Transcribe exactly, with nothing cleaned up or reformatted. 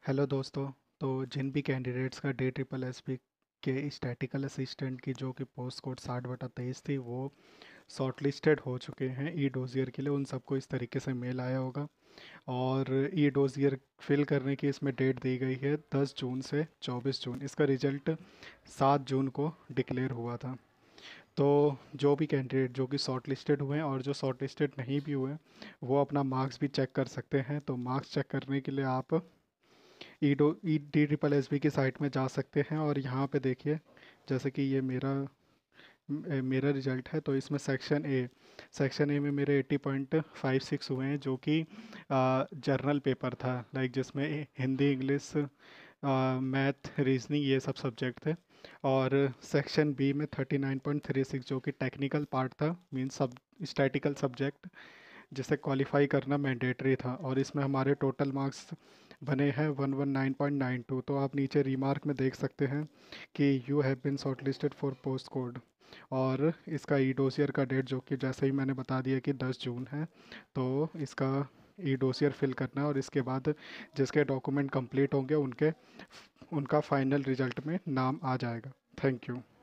Hello दोस्तों। तो जिन भी कैंडिडेट्स का डे ट्रिपल एस पी के स्टैटिकल असिस्टेंट की जो कि पोस्ट कोड साठ बटा तेईस थी वो शॉर्ट लिस्टेड हो चुके हैं ई डोजियर के लिए, उन सबको इस तरीके से मेल आया होगा। और ई डोजियर फिल करने की इसमें डेट दी गई है दस जून से चौबीस जून। इसका रिजल्ट सात जून को डिक्लेयर हुआ था। तो जो भी कैंडिडेट जो कि शॉर्ट लिस्टेड हुए हैं और जो शॉर्ट लिस्टेड नहीं भी हुए वो अपना मार्क्स भी चेक कर सकते हैं। तो मार्क्स चेक करने के लिए आप ई डो E D triple S B की साइट में जा सकते हैं और यहाँ पे देखिए, जैसे कि ये मेरा म- मेरा रिजल्ट है। तो इसमें सेक्शन ए सेक्शन ए में मेरे एट्टी पॉइंट फाइव सिक्स हुए हैं, जो कि जर्नल पेपर था, लाइक जिसमें हिंदी, इंग्लिश, मैथ, रीजनिंग ये सब सब्जेक्ट थे। और सेक्शन बी में thirty nine point three six जो कि टेक्निकल पार्ट था, मीन्स सब स्टैटिकल सब्जेक्ट जिसे क्वालिफाई करना मैंडेटरी था। और इसमें हमारे टोटल मार्क्स बने हैं one one nine point nine two. तो आप नीचे रिमार्क में देख सकते हैं कि you have been shortlisted for post code. और इसका ई डोसियर का डेट जो कि जैसे ही मैंने बता दिया कि दस जून है। तो इसका ई डोसियर फिल करना है और इसके बाद जिसके डॉक्यूमेंट कंप्लीट होंगे उनके उनका फाइनल रिजल्ट में नाम आ जाएगा। Thank you.